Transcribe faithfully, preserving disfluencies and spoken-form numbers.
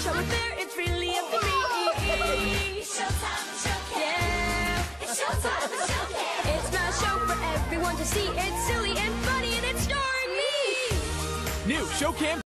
show or fair, it's really up to me. It's showtime, showcam. Yeah. It's showtime, showcam. It's my show for everyone to see. It's silly and funny and it's starring me. New Showcam